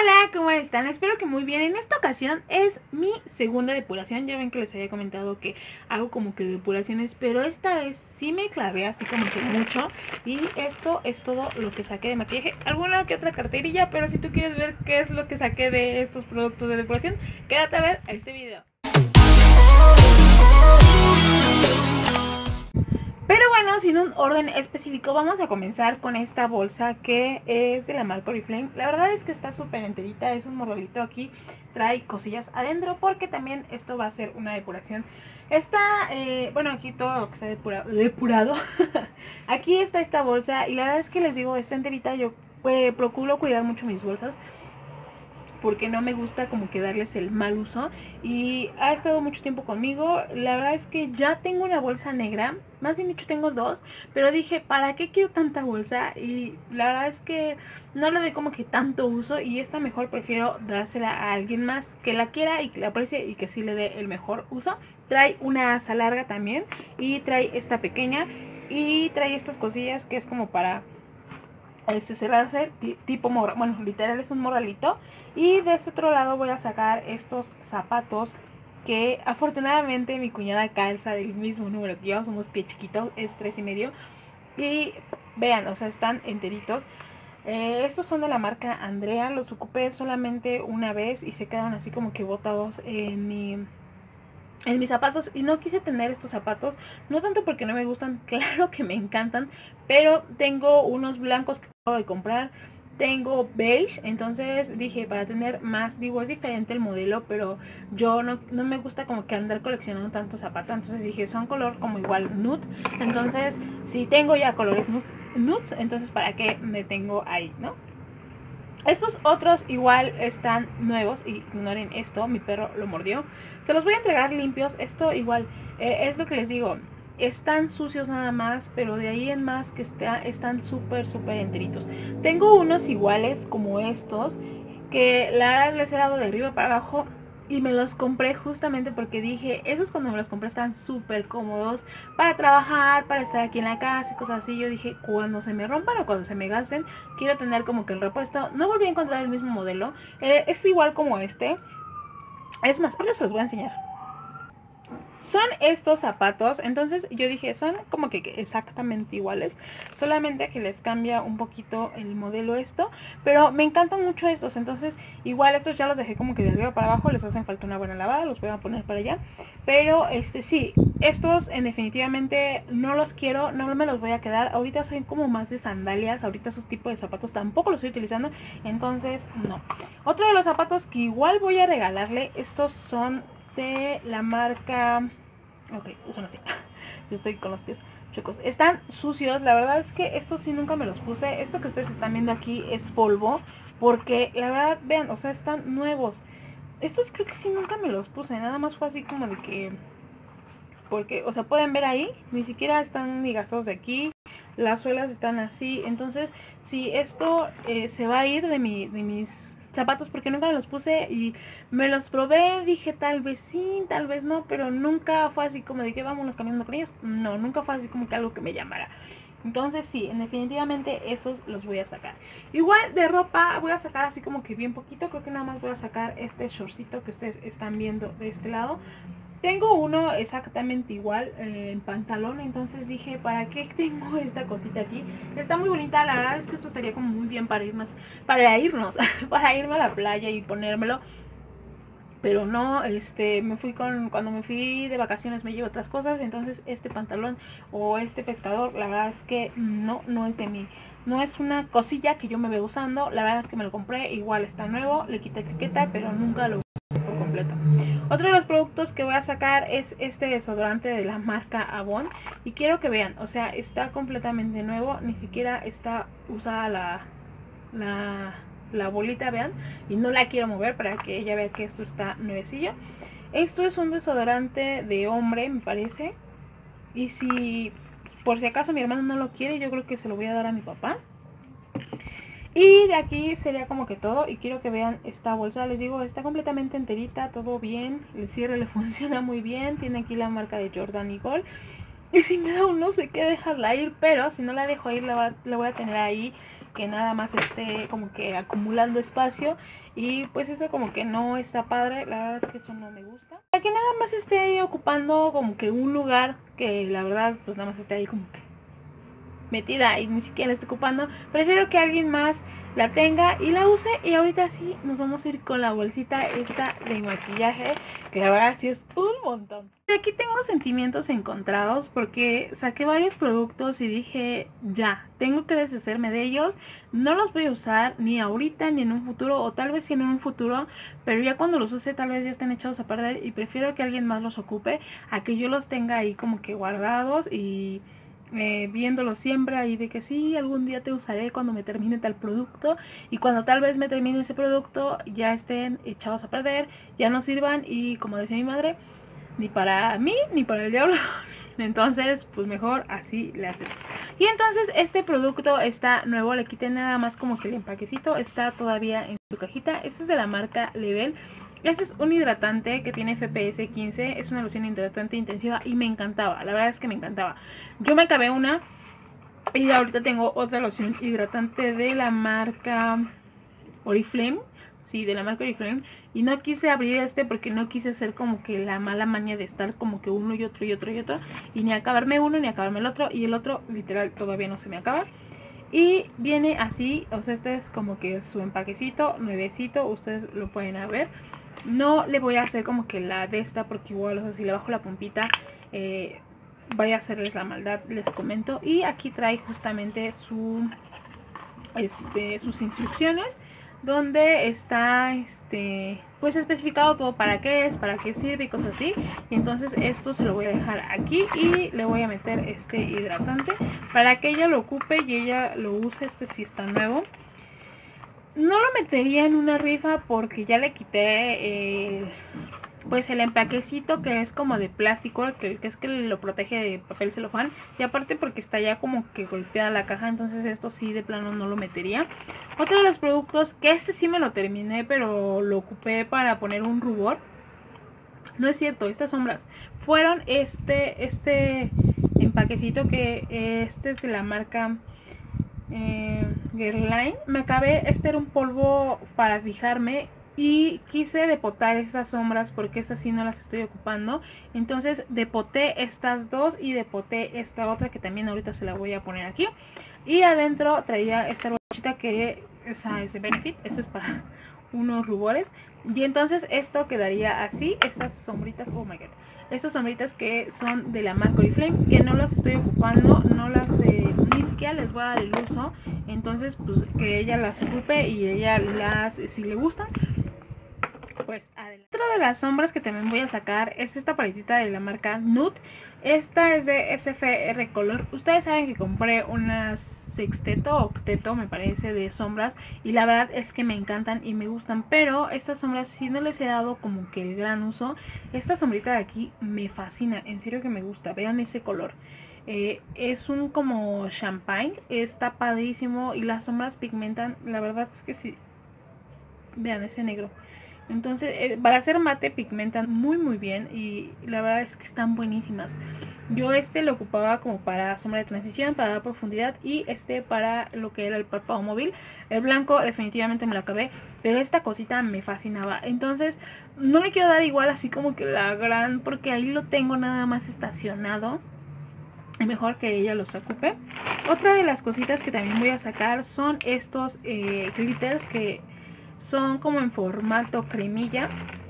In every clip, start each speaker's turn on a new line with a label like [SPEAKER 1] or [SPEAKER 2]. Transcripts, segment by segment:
[SPEAKER 1] Hola, ¿cómo están? Espero que muy bien. En esta ocasión es mi segunda depuración. Ya ven que les había comentado que hago como que depuraciones, pero esta vez sí me clavé así como que mucho. Y esto es todo lo que saqué de maquillaje. Alguna que otra carterilla, pero si tú quieres ver qué es lo que saqué de estos productos de depuración, quédate a ver este video. Pero bueno, sin un orden específico, vamos a comenzar con esta bolsa que es de la marca Oriflame. La verdad es que está súper enterita, es un morrolito aquí, trae cosillas adentro porque también esto va a ser una depuración. Está, bueno, aquí todo lo que está depurado. Aquí está esta bolsa y la verdad es que les digo, está enterita. Yo procuro cuidar mucho mis bolsas porque no me gusta como que darles el mal uso, y ha estado mucho tiempo conmigo. La verdad es que ya tengo una bolsa negra, más bien dicho tengo dos, pero dije, ¿para qué quiero tanta bolsa? Y la verdad es que no le doy como que tanto uso, y esta mejor prefiero dársela a alguien más que la quiera y que la aprecie y que sí le dé el mejor uso. Trae una asa larga también y trae esta pequeña y trae estas cosillas que es como para cerrarse, tipo morral, bueno, literal es un morralito. Y de este otro lado voy a sacar estos zapatos que afortunadamente mi cuñada calza del mismo número que yo, somos pie chiquito, es 3,5. Y vean, o sea, están enteritos. Estos son de la marca Andrea, los ocupé solamente una vez y se quedan así como que botados en mis zapatos, y no quise tener estos zapatos, no tanto porque no me gustan, claro que me encantan, pero tengo unos blancos que acabo de comprar, tengo beige, entonces dije para tener más, digo es diferente el modelo, pero yo no me gusta como que andar coleccionando tantos zapatos, entonces dije son color como igual nude, entonces si tengo ya colores nudes, entonces para qué me tengo ahí, ¿no? Estos otros igual están nuevos, ignoren esto, mi perro lo mordió. Se los voy a entregar limpios, esto igual, es lo que les digo, están sucios nada más, pero de ahí en más que están súper enteritos. Tengo unos iguales como estos, que la verdad les he dado de arriba para abajo. Y me los compré justamente porque dije, esos cuando me los compré están súper cómodos para trabajar, para estar aquí en la casa y cosas así. Yo dije, cuando se me rompan o cuando se me gasten, quiero tener como que el repuesto. No volví a encontrar el mismo modelo. Es igual como este. Es más, ahora se los voy a enseñar. Son estos zapatos, entonces yo dije, son como que exactamente iguales, solamente que les cambia un poquito el modelo esto, pero me encantan mucho estos, entonces igual estos ya los dejé como que de arriba para abajo, les hacen falta una buena lavada, los voy a poner para allá, pero sí, estos definitivamente no los quiero, no me los voy a quedar, ahorita soy como más de sandalias, ahorita esos tipos de zapatos tampoco los estoy utilizando, entonces no. Otro de los zapatos que igual voy a regalarle, estos son de la marca... Ok, son así. Yo estoy con los pies chuecos. Están sucios. La verdad es que estos sí nunca me los puse. Esto que ustedes están viendo aquí es polvo. Porque la verdad, vean, o sea, están nuevos. Estos creo que sí nunca me los puse. Nada más fue así como de que... Porque, o sea, pueden ver ahí. Ni siquiera están ni gastados de aquí. Las suelas están así. Entonces, si esto se va a ir de mis zapatos, porque nunca me los puse y me los probé, dije tal vez sí, tal vez no, pero nunca fue así como de que vámonos caminando con ellos. No, nunca fue así como que algo que me llamara. Entonces sí, definitivamente esos los voy a sacar. Igual de ropa voy a sacar así como que bien poquito. Creo que nada más voy a sacar este shortcito que ustedes están viendo de este lado. Tengo uno exactamente igual en pantalón, entonces dije, ¿para qué tengo esta cosita aquí? Está muy bonita, la verdad es que esto estaría como muy bien para irnos, para irme a la playa y ponérmelo. Pero no, me fui cuando me fui de vacaciones me llevo otras cosas, entonces este pantalón o este pescador, la verdad es que no es de mí. No es una cosilla que yo me veo usando, la verdad es que me lo compré, igual está nuevo, le quité etiqueta, pero nunca lo usé por completo. Otro de los productos que voy a sacar es este desodorante de la marca Avon. Y quiero que vean, o sea, está completamente nuevo, ni siquiera está usada la bolita, vean. Y no la quiero mover para que ella vea que esto está nuevecillo. Esto es un desodorante de hombre, me parece. Y si por si acaso mi hermano no lo quiere, yo creo que se lo voy a dar a mi papá. Y de aquí sería como que todo. Y quiero que vean esta bolsa, les digo, está completamente enterita, todo bien. El cierre le funciona muy bien. Tiene aquí la marca de Jordan y Gold. Y si me da un no sé qué dejarla ir, pero si no la dejo ir, la voy a tener ahí que nada más esté como que acumulando espacio, y pues eso como que no está padre, la verdad es que eso no me gusta. Para que nada más esté ahí ocupando como que un lugar que la verdad pues nada más esté ahí como metida y ni siquiera la esté ocupando, prefiero que alguien más la tenga y la use. Y ahorita sí nos vamos a ir con la bolsita esta de maquillaje, que la verdad sí es un montón. Y aquí tengo sentimientos encontrados porque saqué varios productos y dije ya, tengo que deshacerme de ellos. No los voy a usar ni ahorita ni en un futuro, o tal vez sí en un futuro, pero ya cuando los use tal vez ya estén echados a perder, y prefiero que alguien más los ocupe a que yo los tenga ahí como que guardados y viéndolo siempre ahí de que sí, algún día te usaré cuando me termine tal producto, y cuando tal vez me termine ese producto ya estén echados a perder, ya no sirvan, y como decía mi madre, ni para mí ni para el diablo. Entonces pues mejor así le hacemos. Y entonces este producto está nuevo, le quité nada más como que el empaquecito, está todavía en su cajita. Este es de la marca Level. Este es un hidratante que tiene FPS 15, es una loción hidratante intensiva y me encantaba, la verdad es que me encantaba. Yo me acabé una y ahorita tengo otra loción hidratante de la marca Oriflame, sí, de la marca Oriflame, y no quise abrir este porque no quise hacer como que la mala maña de estar como que uno y otro y otro y otro, y ni acabarme uno ni acabarme el otro, y el otro literal todavía no se me acaba. Y viene así, o sea, este es como que su empaquecito nuevecito, ustedes lo pueden ver. No le voy a hacer como que la de esta porque igual, o sea, si le bajo la pompita vaya a hacerles la maldad, les comento. Y aquí trae justamente su sus instrucciones, donde está pues especificado todo para qué es, para qué sirve y cosas así. Y entonces esto se lo voy a dejar aquí y le voy a meter este hidratante para que ella lo ocupe y ella lo use. Este sí está nuevo. No lo metería en una rifa porque ya le quité pues el empaquecito, que es como de plástico, que es que lo protege de papel celofán, y aparte porque está ya como que golpeada la caja, entonces esto sí de plano no lo metería. Otro de los productos, que este sí me lo terminé, pero lo ocupé para poner un rubor. No es cierto, estas sombras fueron este empaquecito, que este es de la marca Guerlain. Me acabé, este era un polvo para fijarme y quise depotar estas sombras porque estas sí no las estoy ocupando. Entonces depoté estas dos y depoté esta otra que también ahorita se la voy a poner aquí. Y adentro traía esta bolsita que esa es de Benefit, esta es para unos rubores. Y entonces esto quedaría así, estas sombritas, oh my god, estas sombritas que son de la marca Oriflame, que no las estoy ocupando, no las ni siquiera les voy a dar el uso. Entonces pues que ella las ocupe y ella las, si le gustan, pues adelante. Otra de las sombras que también voy a sacar es esta paletita de la marca Nude. Esta es de SFR Color. Ustedes saben que compré unas sexteto o octeto, me parece, de sombras, y la verdad es que me encantan y me gustan, pero estas sombras sí no les he dado como que el gran uso. Esta sombrita de aquí me fascina, en serio que me gusta. Vean ese color. Es un como champagne, está padrísimo y las sombras pigmentan, la verdad es que sí. Vean ese negro. Entonces para hacer mate pigmentan muy muy bien y la verdad es que están buenísimas. Yo lo ocupaba como para sombra de transición, para dar profundidad, y para lo que era el párpado móvil. El blanco definitivamente me lo acabé, pero esta cosita me fascinaba. Entonces no le quiero dar igual así como que la gran, porque ahí lo tengo nada más estacionado. Es mejor que ella los ocupe. Otra de las cositas que también voy a sacar son estos glitters que son como en formato cremilla,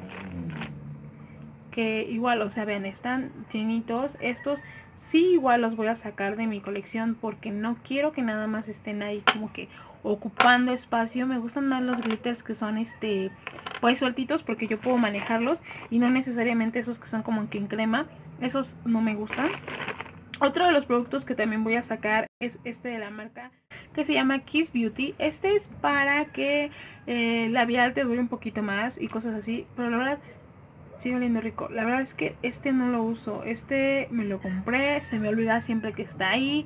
[SPEAKER 1] que igual, o sea, ven, están llenitos. Estos sí igual los voy a sacar de mi colección porque no quiero que nada más estén ahí como que ocupando espacio. Me gustan más los glitters que son pues sueltitos, porque yo puedo manejarlos, y no necesariamente esos que son como que en crema. Esos no me gustan. Otro de los productos que también voy a sacar es este de la marca que se llama Kiss Beauty. Este es para que el labial te dure un poquito más y cosas así, pero la verdad sigue oliendo rico. La verdad es que no lo uso. Me lo compré, se me olvida siempre que está ahí.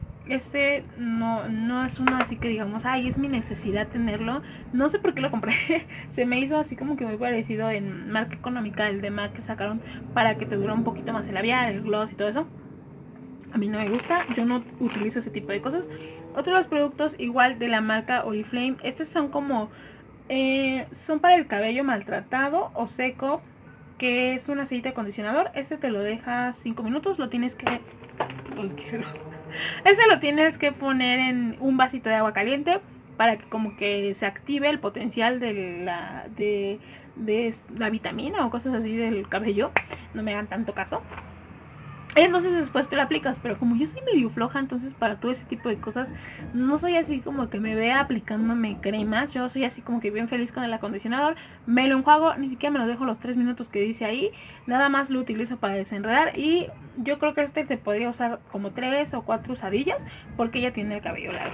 [SPEAKER 1] No es uno así que digamos, ay, es mi necesidad tenerlo. No sé por qué lo compré. Se me hizo así como que muy parecido en marca económica, el de MAC que sacaron para que te dura un poquito más el labial, el gloss y todo eso. A mí no me gusta, yo no utilizo ese tipo de cosas. Otros los productos igual de la marca Oriflame, estos son como son para el cabello maltratado o seco, que es un aceite acondicionador. Este te lo deja 5 minutos, lo tienes que este lo tienes que poner en un vasito de agua caliente para que como que se active el potencial de la vitamina o cosas así del cabello. No me hagan tanto caso. Entonces después te lo aplicas, pero como yo soy medio floja, entonces para todo ese tipo de cosas no soy así como que me vea aplicándome cremas. Yo soy así como que bien feliz con el acondicionador, me lo enjuago, ni siquiera me lo dejo los 3 minutos que dice ahí, nada más lo utilizo para desenredar. Y yo creo que este se podría usar como 3 o 4 usadillas porque ya tiene el cabello largo.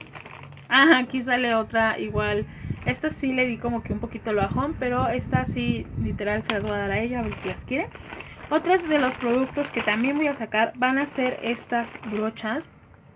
[SPEAKER 1] Ajá, aquí sale otra igual. Esta sí le di como que un poquito el bajón, pero esta sí literal se las voy a dar a ella a ver si las quiere. Otros de los productos que también voy a sacar van a ser estas brochas.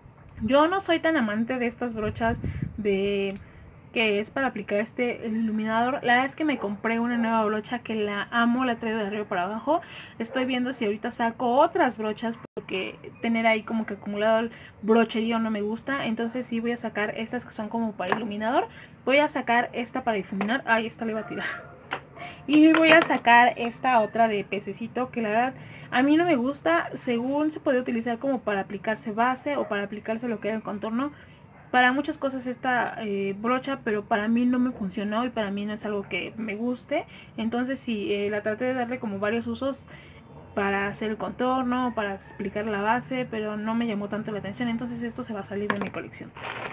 [SPEAKER 1] Yo no soy tan amante de estas brochas que es para aplicar el iluminador. La verdad es que me compré una nueva brocha que la amo, la traigo de arriba para abajo. Estoy viendo si ahorita saco otras brochas porque tener ahí como que acumulado el brocherío no me gusta. Entonces sí voy a sacar estas que son como para iluminador. Voy a sacar esta para difuminar. Ay, esta le iba a tirar. Y voy a sacar esta otra de pececito que la verdad a mí no me gusta. Según se puede utilizar como para aplicarse base o para aplicarse lo que era el contorno. Para muchas cosas esta brocha, pero para mí no me funcionó y para mí no es algo que me guste. Entonces sí, la traté de darle como varios usos para hacer el contorno, para aplicar la base, pero no me llamó tanto la atención. Entonces esto se va a salir de mi colección.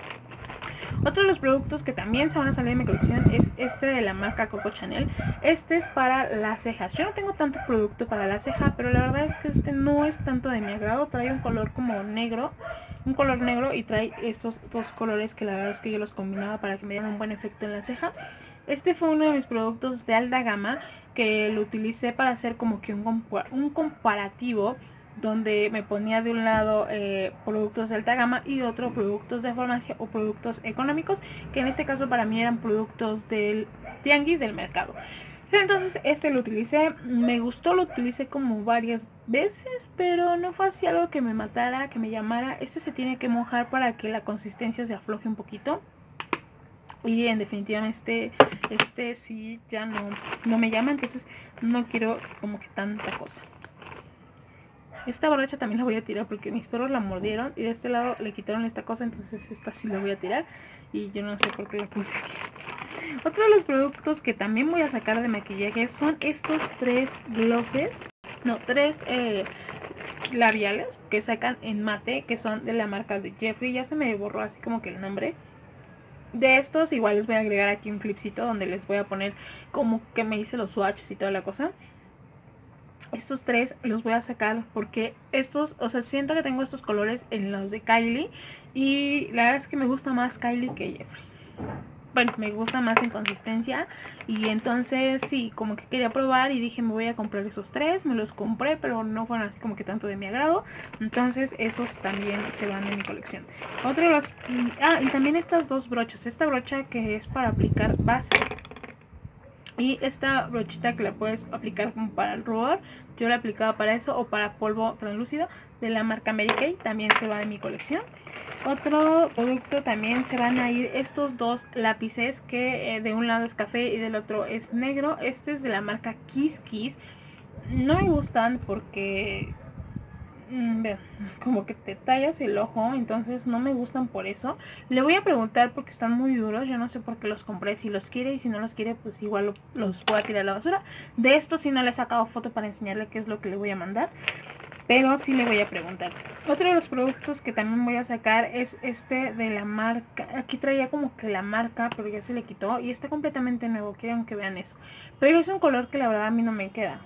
[SPEAKER 1] Otro de los productos que también se van a salir de mi colección es este de la marca Coco Chanel. Este es para las cejas. Yo no tengo tanto producto para la ceja, pero la verdad es que este no es tanto de mi agrado. Trae un color como negro, un color negro, y trae estos dos colores que la verdad es que yo los combinaba para que me dieran un buen efecto en la ceja. Este fue uno de mis productos de alta gama que lo utilicé para hacer como que un comparativo, donde me ponía de un lado productos de alta gama y de otro productos de farmacia o productos económicos, que en este caso para mí eran productos del tianguis del mercado. Entonces este lo utilicé, me gustó, lo utilicé como varias veces, pero no fue así algo que me matara, que me llamara. Este se tiene que mojar para que la consistencia se afloje un poquito. Y en definitiva este sí ya no me llama, entonces no quiero como que tanta cosa. Esta brocha también la voy a tirar porque mis perros la mordieron y de este lado le quitaron esta cosa, entonces esta sí la voy a tirar y yo no sé por qué la puse aquí. Otro de los productos que también voy a sacar de maquillaje son estos 3 glosses, no, 3 labiales que sacan en mate, que son de la marca de Jeffree. Ya se me borró así como que el nombre. De estos igual les voy a agregar aquí un clipcito donde les voy a poner como que me hice los swatches y toda la cosa. Estos 3 los voy a sacar porque estos, o sea, siento que tengo estos colores en los de Kylie y la verdad es que me gusta más Kylie que Jeffree. Bueno, me gusta más en consistencia y entonces sí, como que quería probar y dije me voy a comprar esos 3, me los compré, pero no fueron así como que tanto de mi agrado, entonces esos también se van en mi colección. Otro de los... y también estas dos brochas, esta brocha que es para aplicar base y esta brochita que la puedes aplicar como para el rubor. Yo la aplicaba para eso o para polvo translúcido de la marca Mary Kay, también se va de mi colección. Otro producto también se van a ir estos dos lápices que de un lado es café y del otro es negro. Este es de la marca Kiss Kiss. No me gustan porque vean, como que te tallas el ojo, entonces no me gustan por eso. Le voy a preguntar porque están muy duros, yo no sé por qué los compré, si los quiere, y si no los quiere pues igual los voy a tirar a la basura. De estos sí no le he sacado foto para enseñarle qué es lo que le voy a mandar, pero sí le voy a preguntar. Otro de los productos que también voy a sacar es este de la marca, aquí traía como que la marca pero ya se le quitó y está completamente nuevo, quiero que vean eso, pero es un color que la verdad a mí no me queda.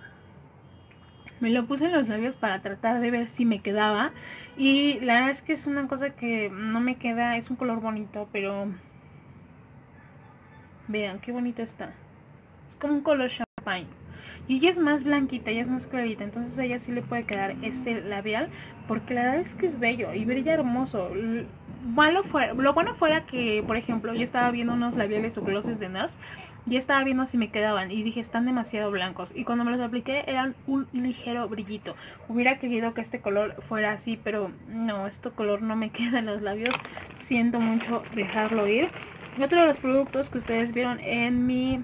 [SPEAKER 1] Me lo puse en los labios para tratar de ver si me quedaba. Y la verdad es que es una cosa que no me queda. Es un color bonito, pero... vean, qué bonito está. Es como un color champagne. y ella es más blanquita, ella es más clarita, entonces a ella sí le puede quedar este labial, porque la verdad es que es bello y brilla hermoso. Lo bueno fuera que, por ejemplo, yo estaba viendo unos labiales o glosses de NARS y estaba viendo si me quedaban y dije, están demasiado blancos, y cuando me los apliqué eran un ligero brillito. Hubiera querido que este color fuera así, pero no, este color no me queda en los labios, siento mucho dejarlo ir. Otro de los productos que ustedes vieron en mi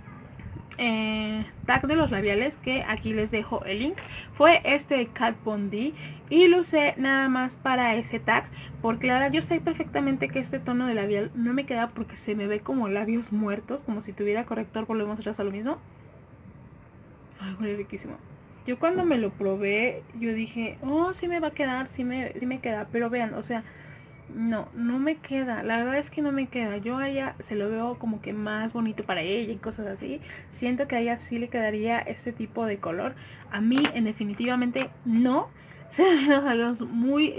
[SPEAKER 1] tag de los labiales, que aquí les dejo el link, fue este de Kat Von D, y lo usé nada más para ese tag, porque la verdad yo sé perfectamente que este tono de labial no me queda porque se me ve como labios muertos, como si tuviera corrector. Volvemos a lo mismo. Ay, huele riquísimo. Yo cuando me lo probé, yo dije, oh, sí me va a quedar, sí me queda, pero vean, o sea, no me queda, la verdad es que no me queda. Yo a ella se lo veo como que más bonito para ella y cosas así. Siento que a ella sí le quedaría este tipo de color. A mí, en definitivamente, no. Se ven los labios muy,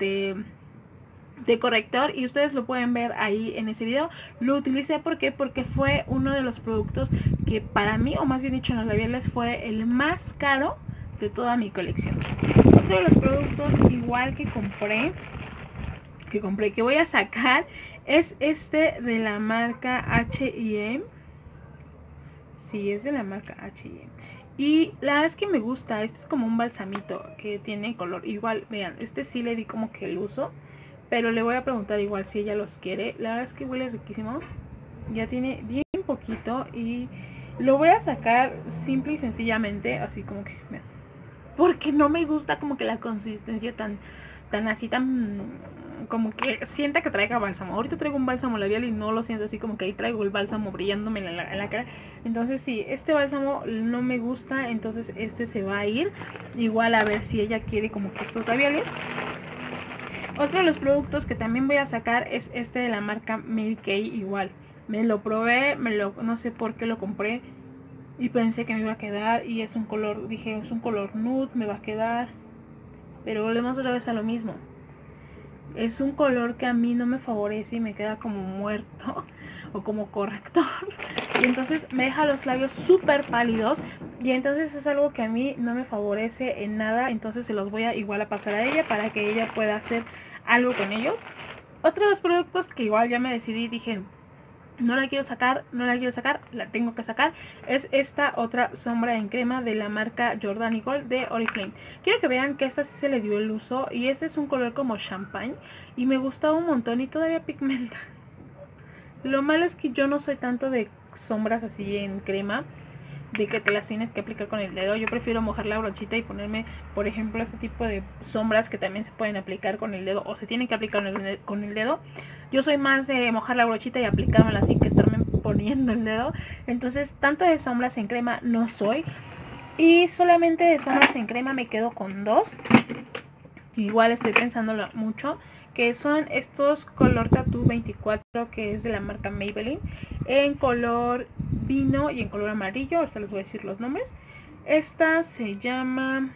[SPEAKER 1] de corrector, y ustedes lo pueden ver ahí en ese video. Lo utilicé porque fue uno de los productos que para mí, o más bien dicho en los labiales, fue el más caro de toda mi colección. Otro de los productos igual que compré, que voy a sacar, es este de la marca H&M. Sí, es de la marca H&M. Y la verdad es que me gusta. Este es como un balsamito que tiene color. Igual, vean, este sí le di como que el uso, pero le voy a preguntar igual si ella los quiere. La verdad es que huele riquísimo. Ya tiene bien poquito y lo voy a sacar simple y sencillamente, así como que, vean, porque no me gusta como que la consistencia tan así, tan como que sienta que traiga bálsamo. Ahorita traigo un bálsamo labial y no lo siento así, como que ahí traigo el bálsamo brillándome en la cara. Entonces sí, este bálsamo no me gusta, entonces este se va a ir. Igual a ver si ella quiere como que estos labiales. Otro de los productos que también voy a sacar es este de la marca Mary Kay. Igual, me lo probé, no sé por qué lo compré y pensé que me iba a quedar, y es un color, dije, es un color nude, me va a quedar, pero volvemos otra vez a lo mismo. Es un color que a mí no me favorece y me queda como muerto o como corrector, y entonces me deja los labios súper pálidos, y entonces es algo que a mí no me favorece en nada. Entonces se los voy a igual a pasar a ella para que ella pueda hacer algo con ellos. Otro de los productos que igual ya me decidí, dije, no la quiero sacar, la tengo que sacar, es esta otra sombra en crema de la marca Jordani Gold de Oriflame. Quiero que vean que esta sí se le dio el uso, y este es un color como champagne y me gusta un montón y todavía pigmenta. Lo malo es que yo no soy tanto de sombras así en crema, de que te las tienes que aplicar con el dedo. Yo prefiero mojar la brochita y ponerme, por ejemplo, este tipo de sombras que también se pueden aplicar con el dedo, o se tienen que aplicar con el dedo. Yo soy más de mojar la brochita y aplicármela así que estarme poniendo el dedo. Entonces, tanto de sombras en crema no soy, y solamente de sombras en crema me quedo con dos. Igual estoy pensándolo mucho, que son estos Color Tattoo 24, que es de la marca Maybelline, en color vino y en color amarillo. Ahorita les voy a decir los nombres. Esta se llama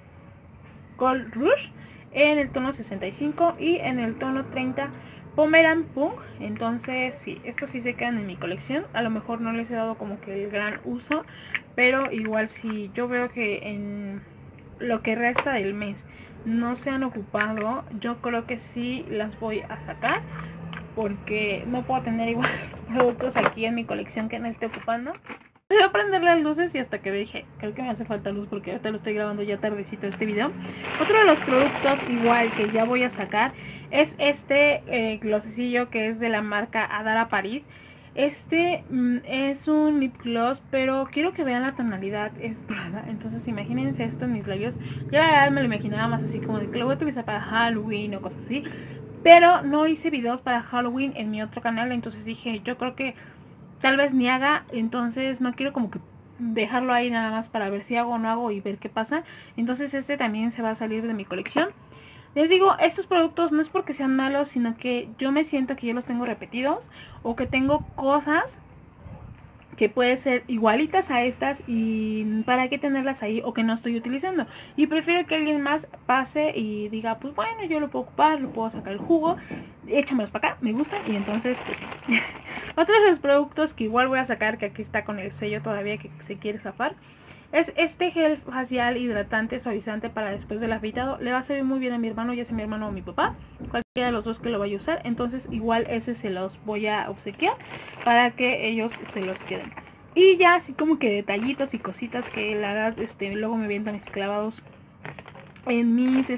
[SPEAKER 1] Gold Rush en el tono 65 y en el tono 30 Pomeran Punk. Entonces sí, estos sí se quedan en mi colección. A lo mejor no les he dado como que el gran uso, pero igual si yo veo que en lo que resta del mes no se han ocupado, yo creo que sí las voy a sacar, porque no puedo tener igual productos aquí en mi colección que no esté ocupando. Voy a prender las luces y hasta que dije, creo que me hace falta luz porque ahorita lo estoy grabando ya tardecito este video. Otro de los productos igual que ya voy a sacar es este glossecillo que es de la marca Adara Paris. Este es un lip gloss, pero quiero que vean la tonalidad, es dorada. Entonces imagínense esto en mis labios. Yo la verdad me lo imaginaba más así como de que lo voy a utilizar para Halloween o cosas así, pero no hice videos para Halloween en mi otro canal. Entonces dije, yo creo que tal vez ni haga, entonces no quiero como que dejarlo ahí nada más para ver si hago o no hago y ver qué pasa. Entonces este también se va a salir de mi colección. Les digo, estos productos no es porque sean malos, sino que yo me siento que ya los tengo repetidos, o que tengo cosas que pueden ser igualitas a estas y para qué tenerlas ahí, o que no estoy utilizando, y prefiero que alguien más pase y diga, pues bueno, yo lo puedo ocupar, lo puedo sacar el jugo, échamelos para acá, me gustan, y entonces pues sí. Otros de los productos que igual voy a sacar, que aquí está con el sello todavía que se quiere zafar, Es este gel facial hidratante suavizante para después del afeitado. Le va a servir muy bien a mi hermano, ya sea mi hermano o mi papá, cualquiera de los dos que lo vaya a usar. Entonces igual ese se los voy a obsequiar para que ellos se los queden. Y ya así como que detallitos y cositas que la verdad luego me vienen mis clavados en mis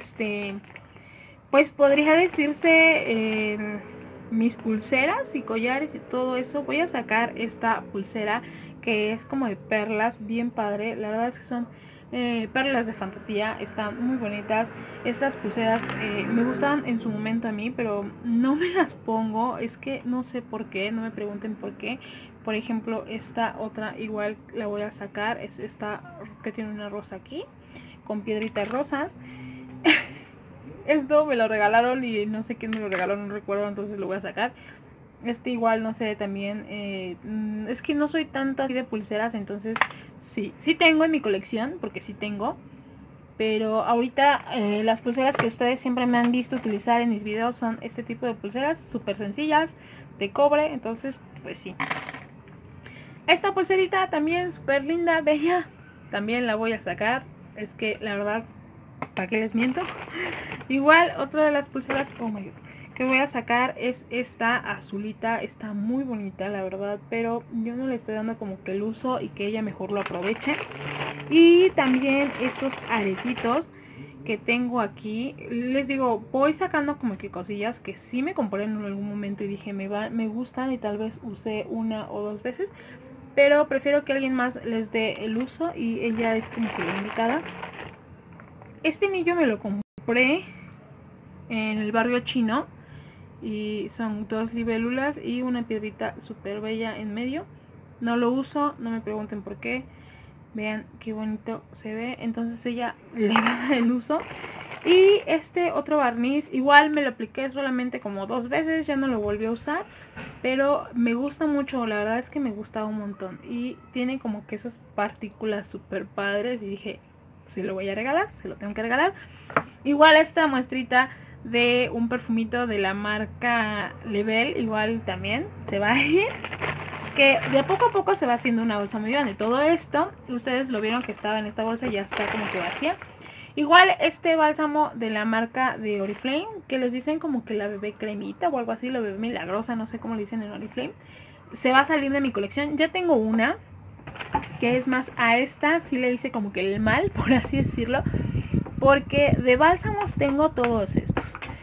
[SPEAKER 1] pues podría decirse mis pulseras y collares y todo eso. Voy a sacar esta pulsera que es como de perlas, bien padre. La verdad es que son perlas de fantasía, están muy bonitas. Estas pulseras me gustaban en su momento a mí, pero no me las pongo. Es que no sé por qué, no me pregunten por qué. Por ejemplo, esta otra igual la voy a sacar. Es esta que tiene una rosa aquí, con piedritas rosas. Esto me lo regalaron y no sé quién me lo regaló, no recuerdo, entonces lo voy a sacar. Este igual, no sé, también es que no soy tanto así de pulseras, entonces sí tengo en mi colección, porque sí tengo. Pero ahorita las pulseras que ustedes siempre me han visto utilizar en mis videos son este tipo de pulseras, súper sencillas, de cobre, entonces pues sí. Esta pulserita también súper linda, bella, también la voy a sacar. Es que la verdad, ¿para qué les miento? Igual otra de las pulseras, oh my god, que voy a sacar es esta azulita. Está muy bonita la verdad, pero yo no le estoy dando como que el uso y que ella mejor lo aproveche. Y también estos aretitos que tengo aquí, les digo, voy sacando como que cosillas que sí me compré en algún momento y dije me gustan y tal vez usé una o dos veces, pero prefiero que alguien más les dé el uso y ella es como que la indicada. Este anillo me lo compré en el barrio chino y son 2 libélulas y una piedrita súper bella en medio. No lo uso, no me pregunten por qué. Vean qué bonito se ve. Entonces ella le va a dar el uso. Y este otro barniz igual me lo apliqué solamente como 2 veces, ya no lo volví a usar, pero me gusta mucho, la verdad es que me gusta un montón y tiene como que esas partículas súper padres y dije, se lo voy a regalar, se lo tengo que regalar. Igual esta muestrita de un perfumito de la marca Level, igual también se va a ir, que de poco a poco se va haciendo una bolsa muy grande. Todo esto, ustedes lo vieron que estaba en esta bolsa y ya está como que vacía. Igual este bálsamo de la marca de Oriflame, que les dicen como que la bebé cremita o algo así, la bebé milagrosa, no sé cómo le dicen en Oriflame, se va a salir de mi colección. Ya tengo una, que es más, a esta sí le hice como que el mal, por así decirlo, porque de bálsamos tengo todos estos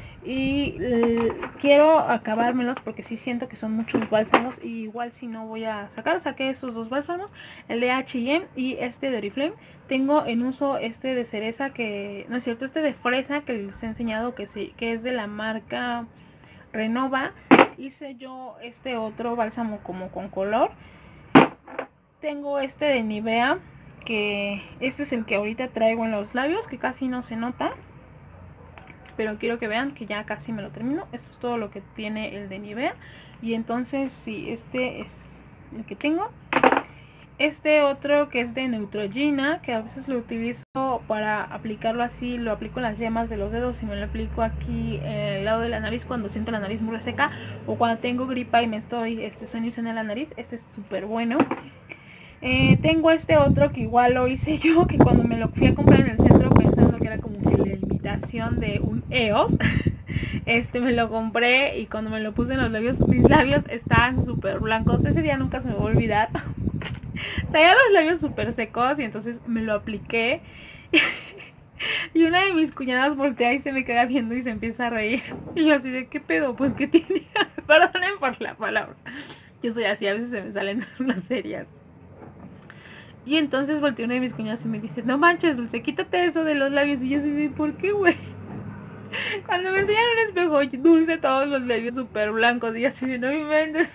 [SPEAKER 1] y quiero acabármelos porque sí siento que son muchos bálsamos y igual si no voy a sacar. Saqué esos 2 bálsamos, el de H&M y este de Oriflame. Tengo en uso este de cereza, que no es cierto, este de fresa que les he enseñado, que es de la marca Renova. Hice yo este otro bálsamo como con color. Tengo este de Nivea, que este es el que ahorita traigo en los labios, que casi no se nota, pero quiero que vean que ya casi me lo termino. Esto es todo lo que tiene el de Nivea. Y entonces sí, este es el que tengo. Este otro que es de Neutrogena, que a veces lo utilizo para aplicarlo así, lo aplico en las yemas de los dedos y me lo aplico aquí al lado de la nariz cuando siento la nariz muy reseca o cuando tengo gripa y me estoy sonizando en la nariz. Este es súper bueno. Tengo este otro que igual lo hice yo, que cuando me lo fui a comprar en el centro pensando que era como que la imitación de un EOS, me lo compré y cuando me lo puse en los labios, mis labios estaban súper blancos. Ese día nunca se me va a olvidar. Traía los labios súper secos y entonces me lo apliqué. Y una de mis cuñadas voltea y se me queda viendo y se empieza a reír. Y yo así de, ¿qué pedo? Pues que tiene. Perdonen por la palabra. Yo soy así, a veces se me salen las groserías. Y entonces volteó una de mis cuñadas y me dice, no manches, Dulce, quítate eso de los labios. Y yo así de, ¿por qué, güey? Cuando me enseñan un espejo, Dulce, todos los labios súper blancos. Y así de, no me inventes.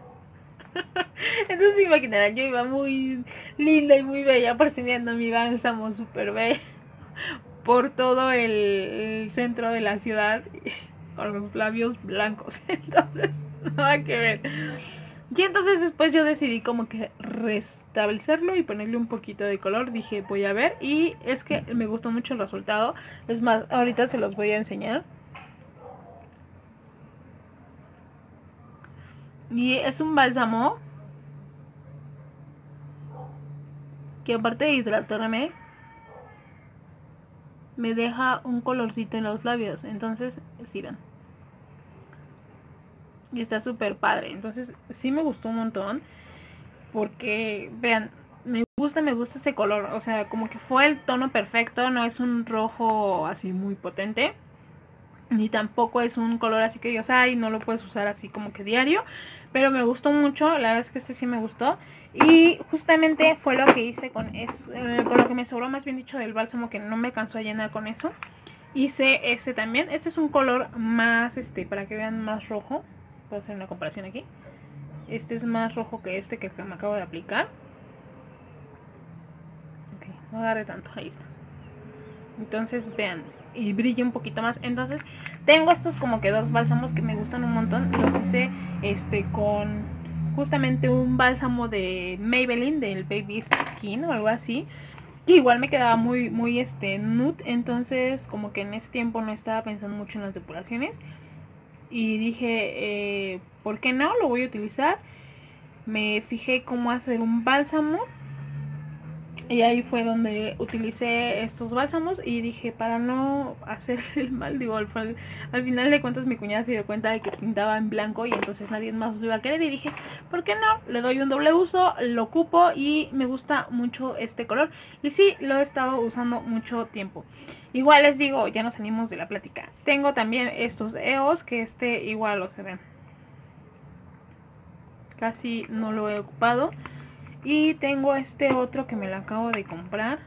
[SPEAKER 1] Entonces se imaginarán, yo iba muy linda y muy bella presumiendo mi bálsamo súper bella por todo el centro de la ciudad con los labios blancos. Entonces, nada que ver. Y entonces después yo decidí como que restablecerlo y ponerle un poquito de color. Dije, voy a ver. Y es que me gustó mucho el resultado. Es más, ahorita se los voy a enseñar. Y es un bálsamo que aparte de hidratarme, me deja un colorcito en los labios. Entonces, sí, ven. Y está súper padre. Entonces, sí me gustó un montón. Porque, vean, me gusta ese color. O sea, como que fue el tono perfecto. No es un rojo así muy potente. Ni tampoco es un color así que digas, ay, no lo puedes usar así como que diario. Pero me gustó mucho, la verdad es que este sí me gustó. Y justamente fue lo que hice con lo que me sobró, más bien dicho, del bálsamo, que no me cansó a llenar con eso. Hice este también. Este es un color más, para que vean, más rojo. Puedo hacer una comparación aquí. Este es más rojo que este que me acabo de aplicar. Ok, no agarre tanto, ahí está. Entonces vean, y brilla un poquito más. Entonces tengo estos como que dos bálsamos que me gustan un montón. Los hice con justamente un bálsamo de Maybelline, del Baby Skin o algo así, que igual me quedaba muy nude. Entonces como que en ese tiempo no estaba pensando mucho en las depuraciones y dije, ¿por qué no? Lo voy a utilizar. Me fijé cómo hacer un bálsamo y ahí fue donde utilicé estos bálsamos y dije, para no hacer el mal, digo, al final de cuentas mi cuñada se dio cuenta de que pintaba en blanco y entonces nadie más lo iba a querer y dije, ¿por qué no? Le doy un doble uso, lo ocupo y me gusta mucho este color y sí, lo he estado usando mucho tiempo. Igual les digo, ya nos salimos de la plática. Tengo también estos EOS, que igual lo se ven. Casi no lo he ocupado. Y tengo este otro que me lo acabo de comprar,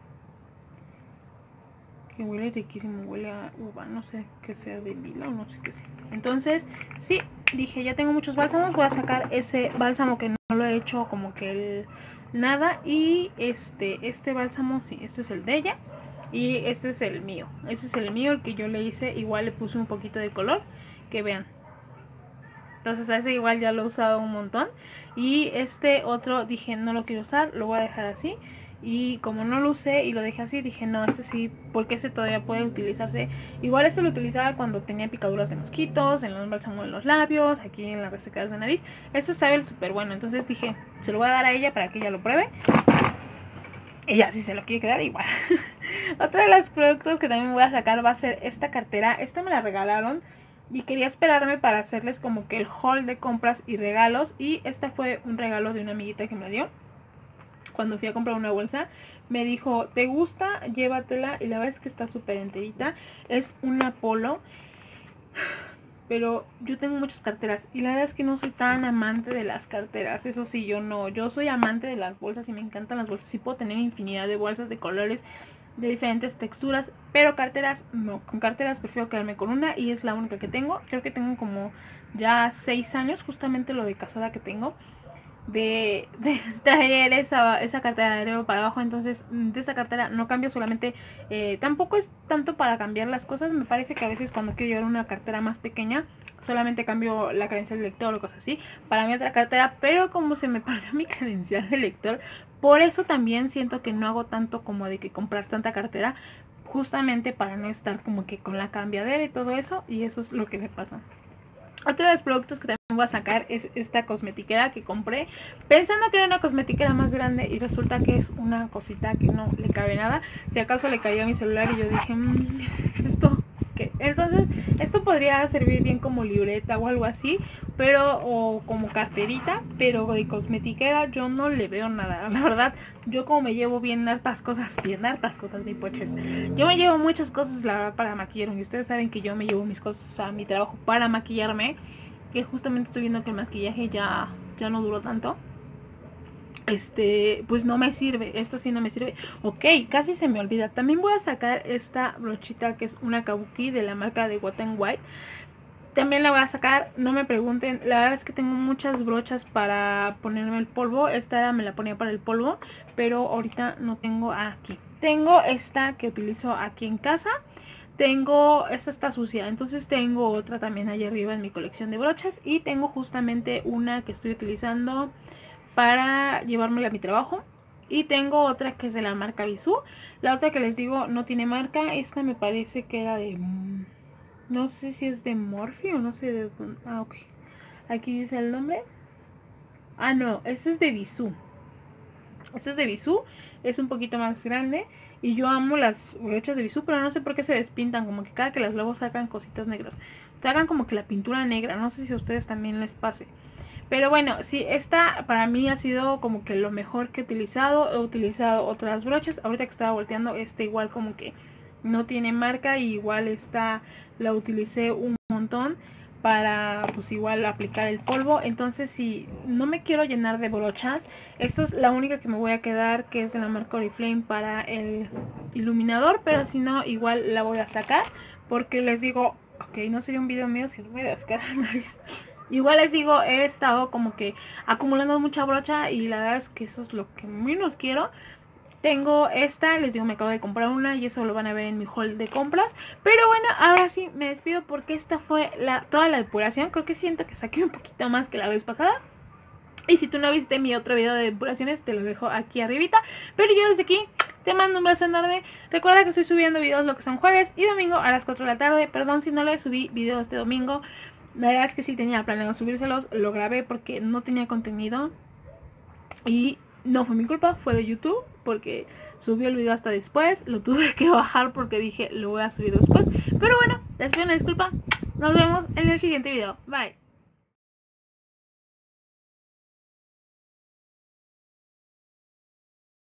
[SPEAKER 1] que huele riquísimo, huele a uva, no sé qué sea, de lila o no sé qué sea. Entonces, sí, dije, ya tengo muchos bálsamos, voy a sacar ese bálsamo que no lo he hecho como que nada. Y este bálsamo, sí, este es el de ella. Y este es el mío, ese es el mío, el que yo le hice, igual le puse un poquito de color, que vean. Entonces a ese igual ya lo he usado un montón. Y este otro dije, no lo quiero usar, lo voy a dejar así. Y como no lo usé y lo dejé así, dije, no, este sí, porque este todavía puede utilizarse. Igual este lo utilizaba cuando tenía picaduras de mosquitos, en los bálsamos en los labios, aquí en las resecadas de nariz. Esto sabe súper bueno, entonces dije, se lo voy a dar a ella para que ella lo pruebe. Y ya si se lo quiere quedar, igual. Otro de los productos que también voy a sacar va a ser esta cartera. Esta me la regalaron y quería esperarme para hacerles como que el haul de compras y regalos. Y este fue un regalo de una amiguita que me dio cuando fui a comprar una bolsa. Me dijo, ¿te gusta? Llévatela. Y la verdad es que está súper enterita. Es una Polo. Pero yo tengo muchas carteras y la verdad es que no soy tan amante de las carteras. Eso sí, yo no. Yo soy amante de las bolsas y me encantan las bolsas. Sí puedo tener infinidad de bolsas de colores, de diferentes texturas, pero carteras no. Con carteras prefiero quedarme con una y es la única que tengo. Creo que tengo como ya 6 años, justamente lo de casada que tengo, de traer esa cartera de arriba para abajo. Entonces de esa cartera no cambio, solamente tampoco es tanto para cambiar las cosas. Me parece que a veces cuando quiero llevar una cartera más pequeña solamente cambio la credencial de lector o cosas así para mi otra cartera, pero como se me perdió mi credencial de lector, por eso también siento que no hago tanto como de que comprar tanta cartera, justamente para no estar como que con la cambiadera y todo eso, y eso es lo que me pasa. Otro de los productos que también voy a sacar es esta cosmetiquera que compré pensando que era una cosmetiquera más grande y resulta que es una cosita que no le cabe nada. Si acaso le caía a mi celular y yo dije, ¿esto qué? Entonces esto podría servir bien como libreta o algo así, pero o como carterita, pero de cosmetiquera yo no le veo nada. La verdad, yo como me llevo bien hartas cosas de poches. Yo me llevo muchas cosas, la verdad, para maquillarme. Y ustedes saben que yo me llevo mis cosas a mi trabajo para maquillarme, que justamente estoy viendo que el maquillaje ya no duró tanto. Pues no me sirve, esto sí no me sirve. Ok, casi se me olvida. También voy a sacar esta brochita que es una kabuki de la marca de Wet n Wild. También la voy a sacar, no me pregunten, la verdad es que tengo muchas brochas para ponerme el polvo. Esta me la ponía para el polvo, pero ahorita no tengo aquí. Tengo esta que utilizo aquí en casa. Esta está sucia, entonces tengo otra también allá arriba en mi colección de brochas. Y tengo justamente una que estoy utilizando para llevármela a mi trabajo. Y tengo otra que es de la marca Bisú. La otra que les digo no tiene marca. Esta me parece que era de... no sé si es de Morphe o no sé de... ah, ok. Aquí dice el nombre. Ah, no, este es de Bisú. Este es de Bisú, es un poquito más grande. Y yo amo las brochas de Bisú, pero no sé por qué se despintan. Como que cada que las lavo sacan cositas negras. Sacan como que la pintura negra. No sé si a ustedes también les pase. Pero bueno, sí, esta para mí ha sido como que lo mejor que he utilizado. He utilizado otras brochas. Ahorita que estaba volteando, igual como que no tiene marca. Y igual esta la utilicé un montón para pues igual aplicar el polvo. Entonces si no me quiero llenar de brochas, esta es la única que me voy a quedar, que es de la marca Oriflame para el iluminador. Pero si no, igual la voy a sacar, porque les digo, ok, no sería un video mío si no me descarga la nariz. Igual les digo, he estado como que acumulando mucha brocha y la verdad es que eso es lo que menos quiero. Tengo esta, les digo, me acabo de comprar una y eso lo van a ver en mi haul de compras. Pero bueno, ahora sí me despido porque esta fue toda la depuración. Creo que siento que saqué un poquito más que la vez pasada. Y si tú no viste mi otro video de depuraciones, te lo dejo aquí arribita. Pero yo desde aquí te mando un beso enorme. Recuerda que estoy subiendo videos lo que son jueves y domingo a las 4 de la tarde. Perdón si no les subí videos este domingo. La verdad es que sí tenía planeado subírselos. Lo grabé porque no tenía contenido. Y no fue mi culpa, fue de YouTube, porque subió el video hasta después. Lo tuve que bajar porque dije, lo voy a subir después. Pero bueno, les pido una disculpa. Nos vemos en el siguiente video. Bye.